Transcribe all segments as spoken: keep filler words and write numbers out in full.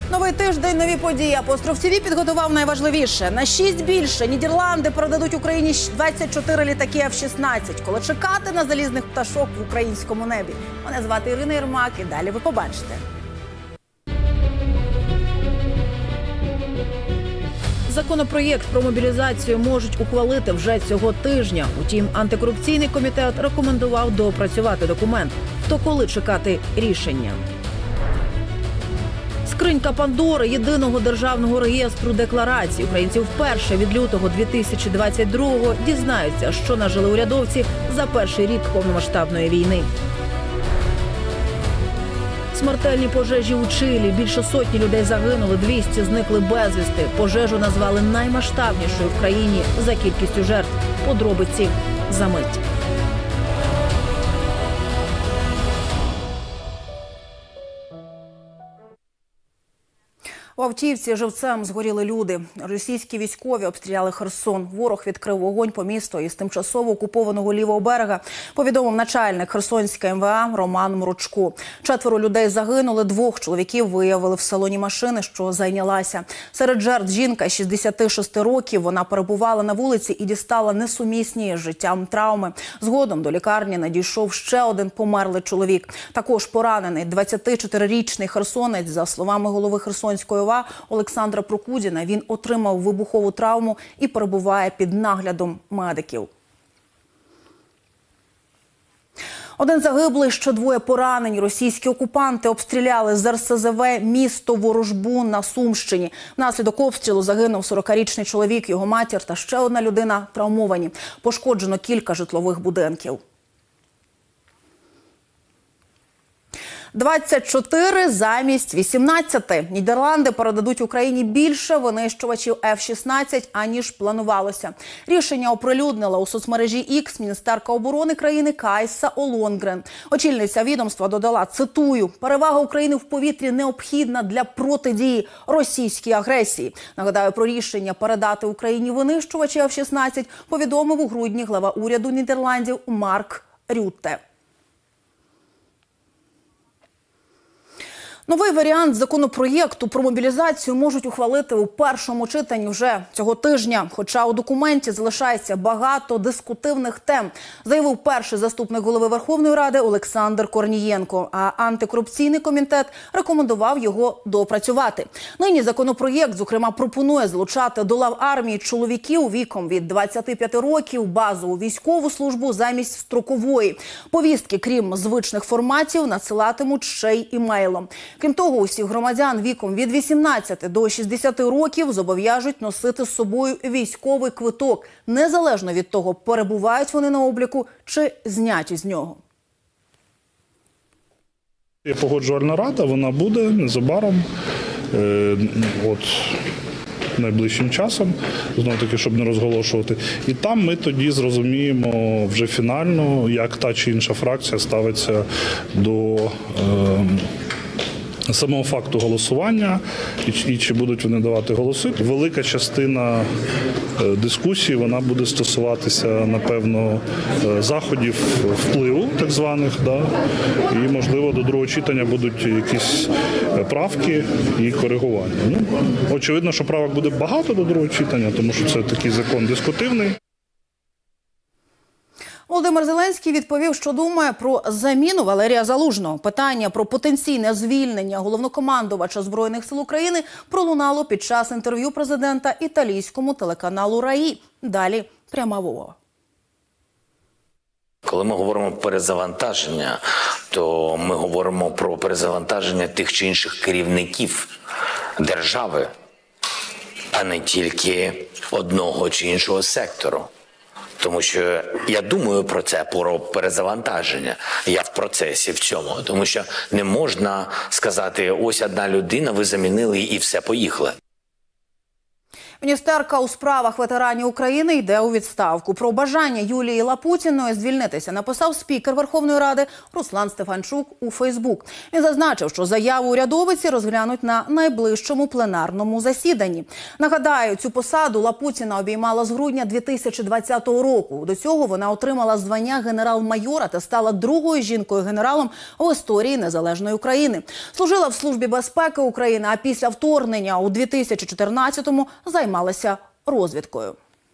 Новий тиждень, нові події. Апостроф ТІВІ підготував найважливіше. На шість більше Нідерланди передадуть Україні двадцять чотири літаки еф шістнадцять. Коли чекати на залізних пташок в українському небі. Мене звати Ірина Єрмак і далі ви побачите. Законопроєкт про мобілізацію можуть ухвалити вже цього тижня. Утім, антикорупційний комітет рекомендував доопрацювати документ. То коли чекати рішення? Скринька Пандори – єдиного державного реєстру декларацій. Українці вперше від лютого дві тисячі двадцять другого дізнаються, що нажили урядовці за перший рік повномасштабної війни. Смертельні пожежі у Чилі. Більше сотні людей загинули, двісті зникли безвісти. Пожежу назвали наймасштабнішою в країні за кількістю жертв. Подробиці за мить. В автівці живцем згоріли люди. Російські військові обстріляли Херсон. Ворог відкрив вогонь по місту із тимчасово окупованого лівого берега, повідомив начальник Херсонської ем ве а Роман Мручко. Четверо людей загинули, двох чоловіків виявили в салоні машини, що зайнялася. Серед жертв жінка шістдесят шість років. Вона перебувала на вулиці і дістала несумісні з життям травми. Згодом до лікарні надійшов ще один померлий чоловік. Також поранений двадцятичотирирічний херсонець, за словами голови Херсонської ОВА Олександра Прокудіна, він отримав вибухову травму і перебуває під наглядом медиків. Один загиблий, ще двоє поранені. Російські окупанти обстріляли з ер ес зе ве місто Ворожбу на Сумщині. Внаслідок обстрілу загинув сорокарічний чоловік, його матір та ще одна людина травмовані. Пошкоджено кілька житлових будинків. двадцять чотири замість вісімнадцяти. Нідерланди передадуть Україні більше винищувачів еф шістнадцять, аніж планувалося. Рішення оприлюднила у соцмережі Ікс міністерка оборони країни Кайса Олонгрен. Очільниця відомства додала, цитую, «Перевага України в повітрі необхідна для протидії російській агресії». Нагадаю, про рішення передати Україні винищувачі еф шістнадцять повідомив у грудні глава уряду Нідерландів Марк Рютте. Новий варіант законопроєкту про мобілізацію можуть ухвалити у першому читанні вже цього тижня. Хоча у документі залишається багато дискутивних тем, заявив перший заступник голови Верховної Ради Олександр Корнієнко. А антикорупційний комітет рекомендував його доопрацювати. Нині законопроєкт, зокрема, пропонує залучати до лав армії чоловіків віком від двадцяти п'яти років, базову військову службу замість строкової. Повістки, крім звичних форматів, надсилатимуть ще й імейлом. Крім того, усіх громадян віком від вісімнадцяти до шістдесяти років зобов'яжуть носити з собою військовий квиток, незалежно від того, перебувають вони на обліку чи зняті з нього. Є погоджувальна рада, вона буде незабаром, е, от, найближчим часом, знову таки, щоб не розголошувати. І там ми тоді зрозуміємо вже фінально, як та чи інша фракція ставиться до е, самого факту голосування і, і чи будуть вони давати голоси. Велика частина е, дискусії, вона буде стосуватися, напевно, е, заходів впливу, так званих, да? І, можливо, до другого читання будуть якісь правки і коригування. Ну, очевидно, що правок буде багато до другого читання, тому що це такий закон дискутивний. Володимир Зеленський відповів, що думає про заміну Валерія Залужного. Питання про потенційне звільнення головнокомандувача Збройних сил України пролунало під час інтерв'ю президента італійському телеканалу «Раї». Далі пряма мова. Коли ми говоримо про перезавантаження, то ми говоримо про перезавантаження тих чи інших керівників держави, а не тільки одного чи іншого сектору. Тому що я думаю про це, про перезавантаження. Я в процесі в цьому. Тому що не можна сказати, ось одна людина, ви замінили і все, поїхали. Міністерка у справах ветеранів України йде у відставку. Про бажання Юлії Лапутіної звільнитися написав спікер Верховної Ради Руслан Стефанчук у Фейсбук. Він зазначив, що заяву урядовиці розглянуть на найближчому пленарному засіданні. Нагадаю, цю посаду Лапутіна обіймала з грудня дві тисячі двадцятого року. До цього вона отримала звання генерал-майора та стала другою жінкою-генералом в історії незалежної України. Служила в Службі безпеки України, а після вторгнення у дві тисячі чотирнадцятому займалася розвідкою.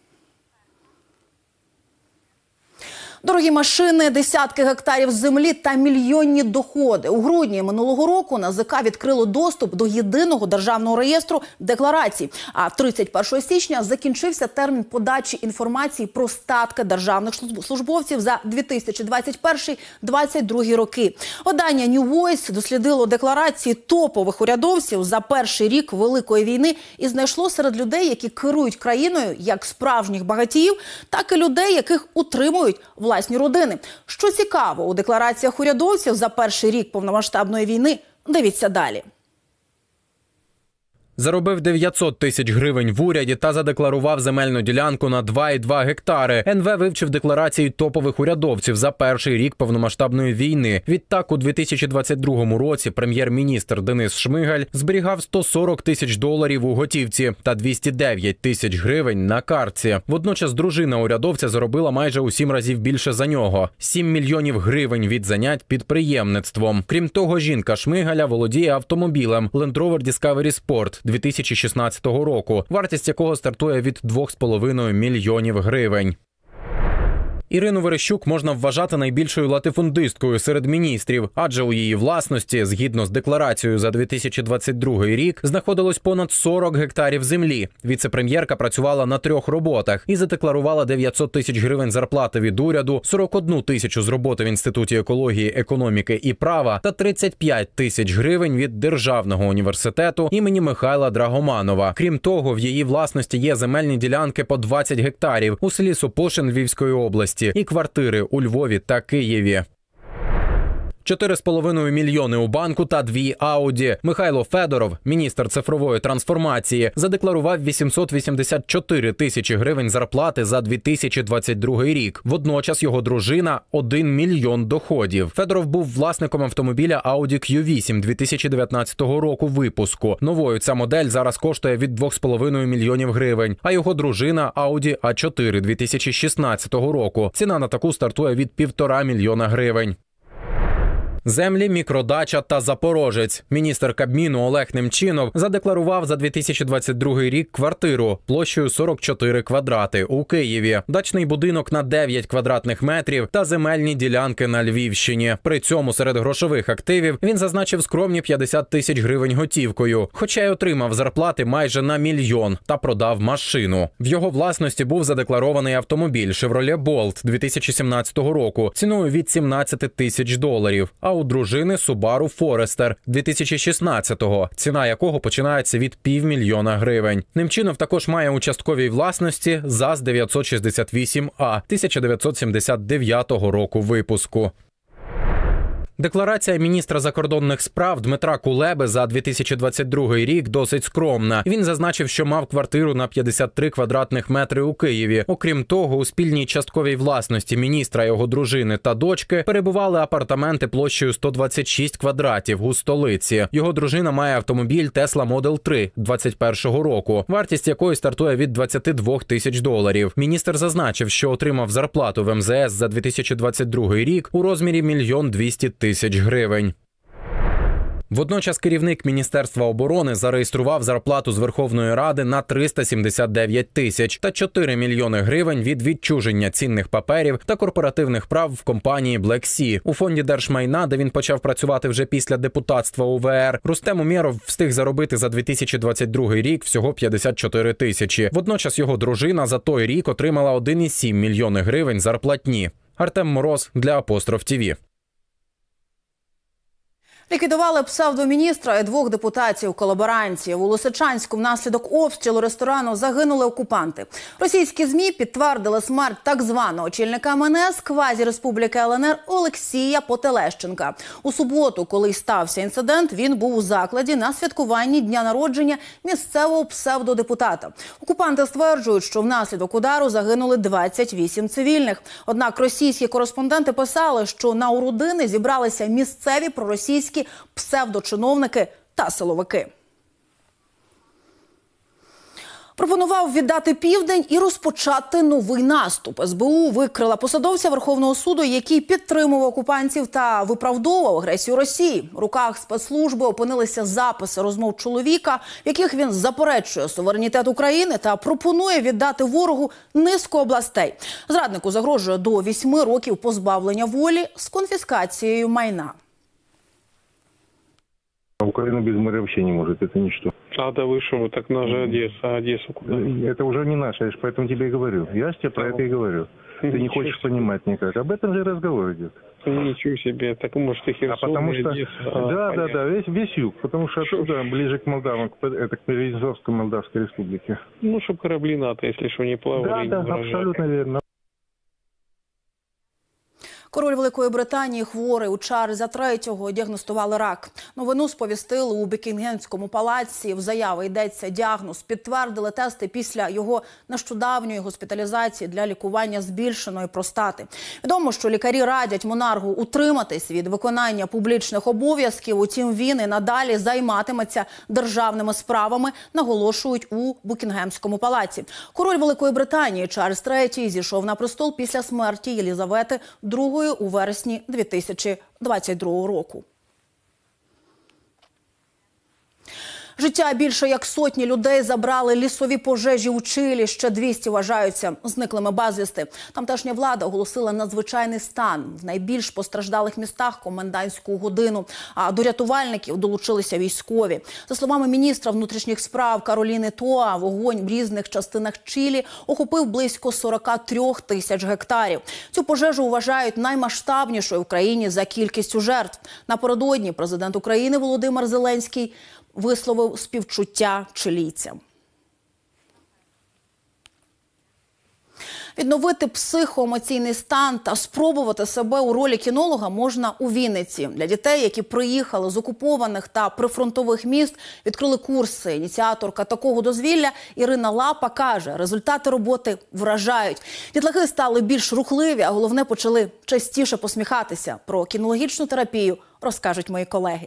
Дорогі машини, десятки гектарів землі та мільйонні доходи. У грудні минулого року НАЗК відкрило доступ до єдиного державного реєстру декларацій. А тридцять першого січня закінчився термін подачі інформації про статки державних службовців за дві тисячі двадцять перший - двадцять другий роки. Видання New Voice дослідило декларації топових урядовців за перший рік Великої війни і знайшло серед людей, які керують країною, як справжніх багатіїв, так і людей, яких утримують власні родини. Що цікаво, у деклараціях урядовців за перший рік повномасштабної війни, дивіться далі. Заробив дев'ятсот тисяч гривень в уряді та задекларував земельну ділянку на два і два гектари. ен ве вивчив декларації топових урядовців за перший рік повномасштабної війни. Відтак, у дві тисячі двадцять другому році прем'єр-міністр Денис Шмигаль зберігав сто сорок тисяч доларів у готівці та двісті дев'ять тисяч гривень на картці. Водночас дружина урядовця заробила майже у сім разів більше за нього – сім мільйонів гривень від занять підприємництвом. Крім того, жінка Шмигаля володіє автомобілем Land Rover Discovery Sport дві тисячі шістнадцятого року, вартість якого стартує від двох з половиною мільйонів гривень. Ірину Верещук можна вважати найбільшою латифундисткою серед міністрів, адже у її власності, згідно з декларацією за дві тисячі двадцять другий рік, знаходилось понад сорок гектарів землі. Віце-прем'єрка працювала на трьох роботах і задекларувала дев'ятсот тисяч гривень зарплати від уряду, сорок одну тисячу з роботи в Інституті екології, економіки і права та тридцять п'ять тисяч гривень від Державного університету імені Михайла Драгоманова. Крім того, в її власності є земельні ділянки по двадцять гектарів у селі Сопошин Львівської області і квартири у Львові та Києві. чотири з половиною мільйони у банку та дві Ауді. Михайло Федоров, міністр цифрової трансформації, задекларував вісімсот вісімдесят чотири тисячі гривень зарплати за дві тисячі двадцять другий рік. Водночас його дружина – один мільйон доходів. Федоров був власником автомобіля Audi кью вісім дві тисячі дев'ятнадцятого року випуску. Новою ця модель зараз коштує від двох з половиною мільйонів гривень, а його дружина – Audi а чотири дві тисячі шістнадцятого року. Ціна на таку стартує від півтора мільйона гривень. Землі, мікродача та Запорожець. Міністр Кабміну Олег Немчінов задекларував за дві тисячі двадцять другий рік квартиру площею сорок чотири квадрати у Києві, дачний будинок на дев'ять квадратних метрів та земельні ділянки на Львівщині. При цьому серед грошових активів він зазначив скромні п'ятдесят тисяч гривень готівкою, хоча й отримав зарплати майже на мільйон та продав машину. В його власності був задекларований автомобіль Chevrolet Bolt дві тисячі сімнадцятого року ціною від сімнадцять тисяч доларів. А у дружини Subaru Forester дві тисячі шістнадцятого, ціна якого починається від півмільйона гривень. Немчінов також має у частковій власності ЗАЗ дев'ятсот шістдесят вісім А тисяча дев'ятсот сімдесят дев'ятого року випуску. Декларація міністра закордонних справ Дмитра Кулеби за дві тисячі двадцять другий рік досить скромна. Він зазначив, що мав квартиру на п'ятдесят три квадратних метри у Києві. Окрім того, у спільній частковій власності міністра, його дружини та дочки перебували апартаменти площею сто двадцять шість квадратів у столиці. Його дружина має автомобіль Tesla Model три двадцять першого року, вартість якої стартує від двадцяти двох тисяч доларів. Міністр зазначив, що отримав зарплату в ем зе ес за дві тисячі двадцять другий рік у розмірі мільйон двісті тисяч гривень. Водночас керівник Міністерства оборони зареєстрував зарплату з Верховної Ради на триста сімдесят дев'ять тисяч та чотири мільйони гривень від відчуження цінних паперів та корпоративних прав в компанії Black Sea. У фонді держмайна, де він почав працювати вже після депутатства у ве ер, Рустем Умєров встиг заробити за дві тисячі двадцять другий рік всього п'ятдесят чотири тисячі. Водночас його дружина за той рік отримала один і сім мільйони гривень зарплатні. Артем Мороз для Апостроф ТІВІ. Ліквідували псевдоміністра і двох депутатів-колаборантів. У Лисичанську внаслідок обстрілу ресторану загинули окупанти. Російські ЗМІ підтвердили смерть так званого очільника ем ен ес квазі-республіки ел ен ер Олексія Потелещенка. У суботу, коли й стався інцидент, він був у закладі на святкуванні дня народження місцевого псевдодепутата. Окупанти стверджують, що внаслідок удару загинули двадцять вісім цивільних. Однак російські кореспонденти писали, що на у родини зібралися місцеві проросійські псевдочиновники та силовики. Пропонував віддати Південь і розпочати новий наступ. ес бе у викрила посадовця Верховного суду, який підтримував окупантів та виправдовував агресію Росії. У руках спецслужби опинилися записи розмов чоловіка, в яких він заперечує суверенітет України та пропонує віддати ворогу низку областей. Зраднику загрожує до вісьми років позбавлення волі з конфіскацією майна. Украина без моря вообще не может, это ничто. А да вы что, так на же Одесса, а Одессу куда? Это уже не наше, я же поэтому тебе и говорю. Я же тебе про это и говорю. Ты не хочешь понимать никак. Об этом же разговор идет. Ничего себе, так может и Херсон, А потому и что, Одесса. да, а, да, да, весь, весь юг, потому что оттуда, ближе к Молдавам, к, это к Приднестровской Молдавской республике. Ну, чтобы корабли НАТО, если что, не плавали. Да, и да, не вражали. абсолютно верно. Король Великої Британії хворий. У Чарльза третього діагностували рак. Новину сповістили у Бекінгемському палаці. В заяві йдеться діагноз. Підтвердили тести після його нещодавньої госпіталізації для лікування збільшеної простати. Відомо, що лікарі радять монарху утриматись від виконання публічних обов'язків. Утім, він і надалі займатиметься державними справами, наголошують у Букінгемському палаці. Король Великої Британії Чарльз третій зійшов на престол після смерті Єлізавети другої у вересні дві тисячі двадцять другого року. Життя більше як сотні людей забрали лісові пожежі у Чилі. Ще двісті вважаються зниклими безвісти. Тамтешня влада оголосила надзвичайний стан. В найбільш постраждалих містах – комендантську годину. А до рятувальників долучилися військові. За словами міністра внутрішніх справ Кароліни Тоа, вогонь в різних частинах Чилі охопив близько сорок три тисяч гектарів. Цю пожежу вважають наймасштабнішою в країні за кількістю жертв. Напередодні президент України Володимир Зеленський висловив співчуття чилійцям. Відновити психоемоційний стан та спробувати себе у ролі кінолога можна у Вінниці. Для дітей, які приїхали з окупованих та прифронтових міст, відкрили курси. Ініціаторка такого дозвілля Ірина Лапа каже, результати роботи вражають. Дітлахи стали більш рухливі, а головне, почали частіше посміхатися. Про кінологічну терапію розкажуть мої колеги.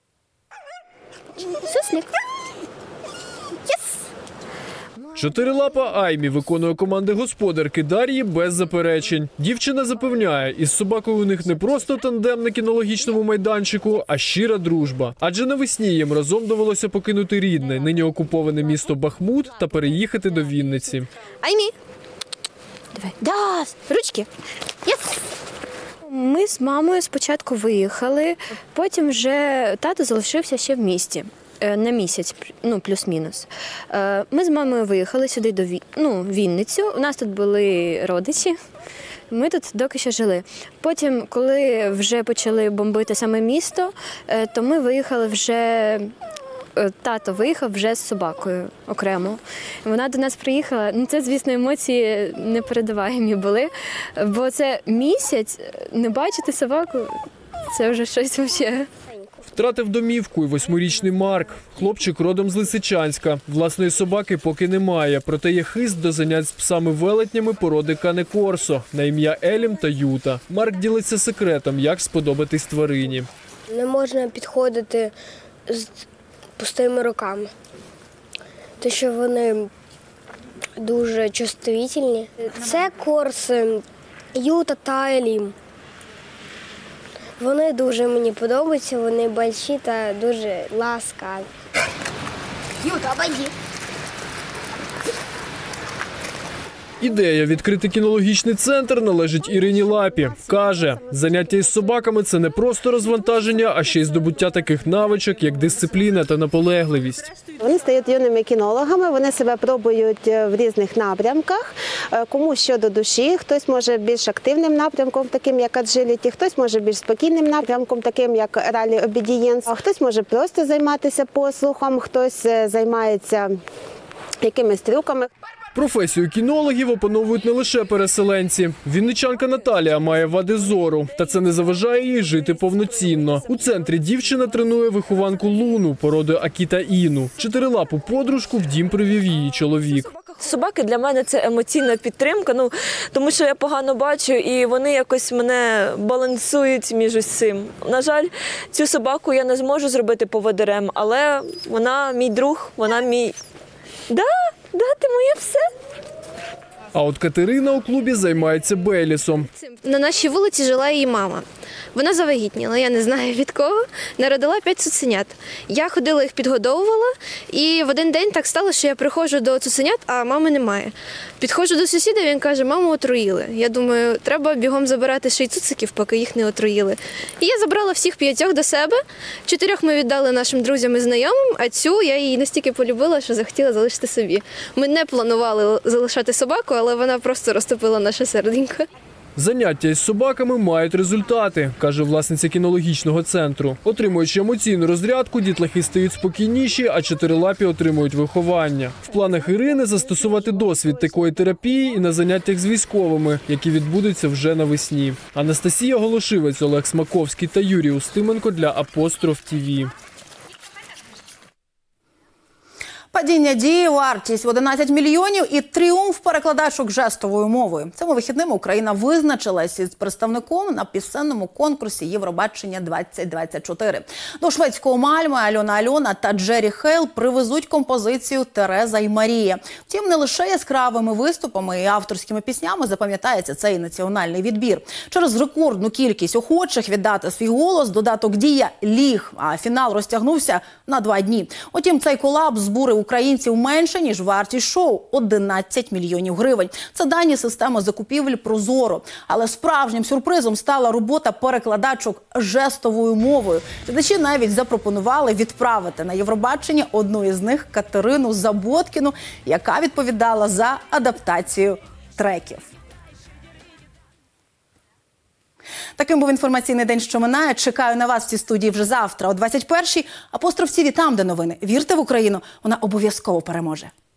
Суслик. Єс! Чотирилапа Аймі виконує команди господарки Дар'ї без заперечень. Дівчина запевняє, із собакою у них не просто тандем на кінологічному майданчику, а щира дружба. Адже навесні їм разом довелося покинути рідне, нині окуповане місто Бахмут та переїхати до Вінниці. Аймі. Давай. Да, ручки. Єс! Ми з мамою спочатку виїхали, потім вже тато залишився ще в місті. На місяць, ну, плюс-мінус. Ми з мамою виїхали сюди до Ві... ну, Вінницю. У нас тут були родичі. Ми тут доки що жили. Потім, коли вже почали бомбити саме місто, то ми виїхали вже... Тато виїхав вже з собакою окремо. Вона до нас приїхала. Ну, це, звісно, емоції непередаваємі були. Бо це місяць не бачити собаку – це вже щось взагалі. Втратив домівку і восьмирічний Марк. Хлопчик родом з Лисичанська. Власної собаки поки немає, проте є хист до занять з псами-велетнями породи Кане Корсо на ім'я Елім та Юта. Марк ділиться секретом, як сподобатись тварині. Не можна підходити з пустими руками, тому що вони дуже чувствительні. Це корси Юта та Елім. Вони дуже мені подобаються, вони больші та дуже ласкаві. Юта, обойди. Ідея відкрити кінологічний центр належить Ірині Лапі. Каже, заняття із собаками – це не просто розвантаження, а ще й здобуття таких навичок, як дисципліна та наполегливість. Вони стають юними кінологами, вони себе пробують в різних напрямках, кому що до душі. Хтось може більш активним напрямком, таким як аджиліті, хтось може більш спокійним напрямком, таким як ралі-обідієнс, а хтось може просто займатися послухом, хтось займається якимись трюками. Професію кінологів опановують не лише переселенці. Вінничанка Наталія має вади зору, та це не заважає їй жити повноцінно. У центрі дівчина тренує вихованку Луну породи Акіта Іну. Чотирилапу подружку в дім привів її чоловік. Собаки для мене – це емоційна підтримка, ну, тому що я погано бачу, і вони якось мене балансують між цим. На жаль, цю собаку я не зможу зробити поводирем, але вона мій друг, вона мій… Да, да, ти моє все. А от Катерина у клубі займається Бейлісом. На нашій вулиці жила її мама. Вона завагітніла, я не знаю від кого, народила п'ять цуценят. Я ходила їх підгодовувала, і в один день так стало, що я приходжу до цуценят, а мами немає. Підходжу до сусіда, він каже, маму отруїли. Я думаю, треба бігом забирати ще й цуциків, поки їх не отруїли. І я забрала всіх п'ятьох до себе, чотирьох ми віддали нашим друзям і знайомим, а цю я її настільки полюбила, що захотіла залишити собі. Ми не планували залишати собаку, але вона просто розтопила наше серденько. Заняття із собаками мають результати, каже власниця кінологічного центру. Отримуючи емоційну розрядку, дітлахи стають спокійніші, а чотирилапі отримують виховання. В планах Ірини застосувати досвід такої терапії і на заняттях з військовими, які відбудуться вже навесні. Анастасія Голошивець, Олег Смаковський та Юрій Устименко для Апостроф ТІВІ. Падіння дії, вартість в одинадцять мільйонів і тріумф перекладачок жестовою мовою. Цими вихідними Україна визначилась із представником на пісенному конкурсі Євробачення двадцять двадцять чотири. До шведського Мальми Альона Альона та Джері Хейл привезуть композицію «Тереза і Марія». Втім, не лише яскравими виступами і авторськими піснями запам'ятається цей національний відбір. Через рекордну кількість охочих віддати свій голос додаток «Дія» ліг, а фінал розтягнувся на два дні. Утім, цей колапс збурив українців менше, ніж вартість шоу – одинадцять мільйонів гривень. Це дані системи закупівель «Прозоро». Але справжнім сюрпризом стала робота перекладачок жестовою мовою. Глядачі навіть запропонували відправити на Євробачення одну із них – Катерину Заботкіну, яка відповідала за адаптацію треків. Таким був інформаційний день, що минає. Чекаю на вас в цій студії вже завтра о двадцять першій. Апостроф ТІВІ там, де новини. Вірте в Україну, вона обов'язково переможе.